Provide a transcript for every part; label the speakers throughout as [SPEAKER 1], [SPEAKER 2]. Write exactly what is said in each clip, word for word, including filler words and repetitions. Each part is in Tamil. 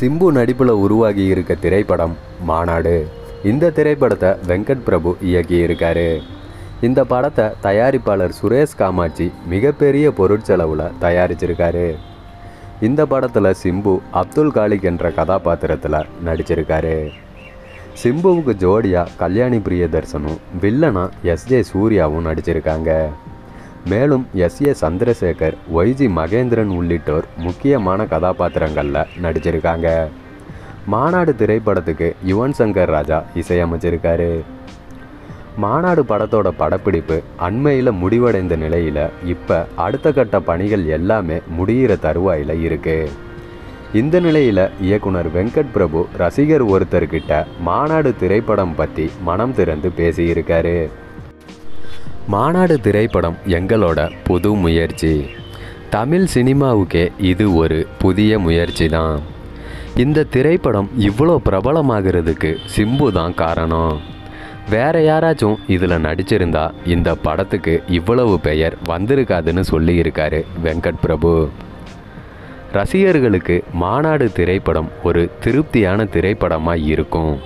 [SPEAKER 1] சிம்பு நடிப்பில் உருவாகி இருக்க திரைப்படம் மாநாடு. இந்த திரைப்படத்தை வெங்கட் பிரபு இயக்கியிருக்காரு. இந்த படத்தை தயாரிப்பாளர் சுரேஷ் காமாட்சி மிகப்பெரிய பொருட்செலவில் தயாரிச்சிருக்காரு. இந்த படத்தில் சிம்பு அப்துல் காலிக் என்ற கதாபாத்திரத்தில் நடிச்சிருக்காரு. சிம்புவுக்கு ஜோடியாக கல்யாணி பிரியதர்சனும் வில்லனா எஸ் ஜே சூர்யாவும் நடிச்சிருக்காங்க. மேலும் S A Chandrasekhar, YG Mahendran உள்ளிட்டோர் முக்கியமான கதாபாத்திரங்களில் நடிச்சிருக்காங்க. மாநாடு திரைப்படத்துக்கு யுவன் சங்கர் ராஜா இசையமைச்சிருக்காரு. மாநாடு படத்தோட படப்பிடிப்பு அண்மையில் முடிவடைந்த நிலையில் இப்போ அடுத்த கட்ட பணிகள் எல்லாமே முடிகிற தருவாயில் இருக்குது. இந்த நிலையில் இயக்குனர் வெங்கட் பிரபு ரசிகர் ஒருத்தர்கிட்ட மாநாடு திரைப்படம் பற்றி மனம் திறந்து பேசியிருக்காரு. மாநாடு திரைப்படம் எங்களோட புது முயற்சி. தமிழ் சினிமாவுக்கே இது ஒரு புதிய முயற்சி தான். இந்த திரைப்படம் இவ்வளோ பிரபலமாகிறதுக்கு சிம்பு தான் காரணம். வேற யாராச்சும் இதில் நடிச்சிருந்தா இந்த படத்துக்கு இவ்வளவு பெயர் வந்திருக்காதுன்னு சொல்லியிருக்காரு வெங்கட் பிரபு. ரசிகர்களுக்கு மாநாடு திரைப்படம் ஒரு திருப்தியான திரைப்படமாக இருக்கும்.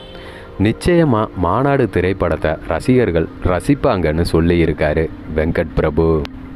[SPEAKER 1] நிச்சயமாக மாநாடு திரைப்படத்தை ரசிகர்கள் ரசிப்பாங்கன்னு சொல்லியிருக்காரு வெங்கட் பிரபு.